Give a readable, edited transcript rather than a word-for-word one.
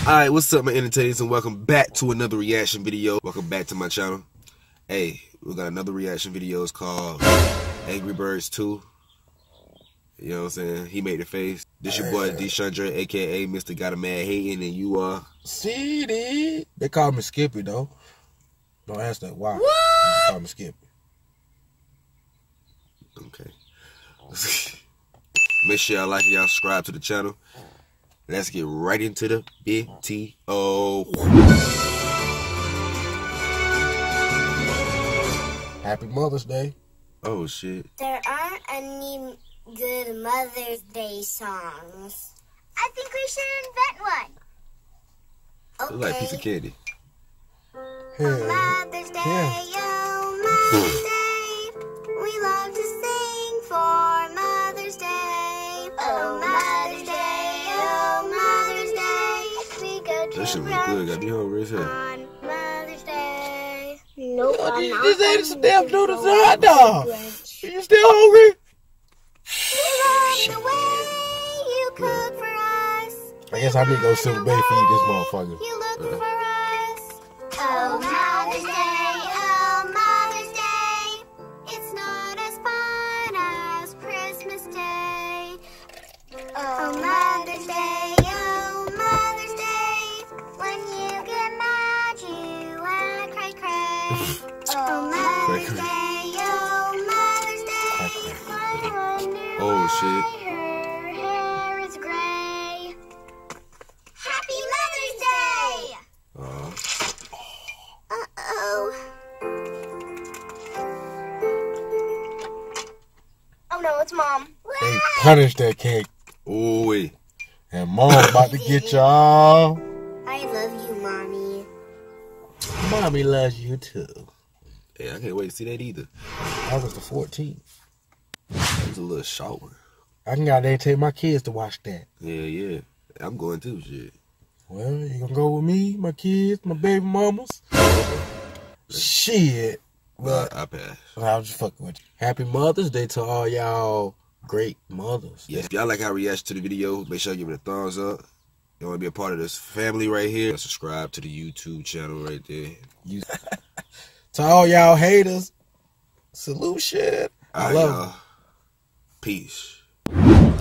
Alright, what's up my entertainers, and welcome back to another reaction video. Welcome back to my channel. Hey, we got another reaction video. It's called Angry Birds 2. You know what I'm saying? He made the face. This your boy Deshandre, aka Mr. Got a Mad Hating, and you are CD. They call me Skippy though. Don't ask that why. They just call me Skippy. Okay. Make sure y'all like and y'all subscribe to the channel. Let's get right into the video. Happy Mother's Day. Oh shit. There aren't any good Mother's Day songs. I think we should invent one. It's like a piece of candy. Mother's Day, oh Mother's Day, we love to sing for Mother's Day. Oh Mother's Day, oh Mother's Day, we go to That shit was good. Got me hungry as hell. on Mother's Day. Nope, This ain't some damn noodles and hot dog. You still hungry? We love the way you cook for us. I guess I need to go Silver Bay feed this motherfucker. You look for us. Oh Mother's Day, oh Mother's Day, it's not as fun as Christmas Day. Oh Mother's Day, oh Mother's Day, when you get mad you act cray cray. Oh Mother's Day, oh Mother's Day, I wonder Oh, why shit. her hair is gray. Happy Mother's Day! Uh-oh. Oh no, it's Mom. They punished that cake. Oh wait. And Mom about to get y'all. I love you, Mommy. Mommy loves you too. Hey, I can't wait to see that either. August the 14th. That was a little short one. I can go out there and take my kids to watch that. Yeah. I'm going too, shit. Well, you gonna go with me, my kids, my baby mamas? Shit. But I pass. I was just fucking with you. Happy Mother's Day to all y'all great mothers. Yeah, if y'all like our reaction to the video, make sure you give it a thumbs up. You want to be a part of this family right here? Subscribe to the YouTube channel right there. To all y'all haters, salute shit. I love you. Peace.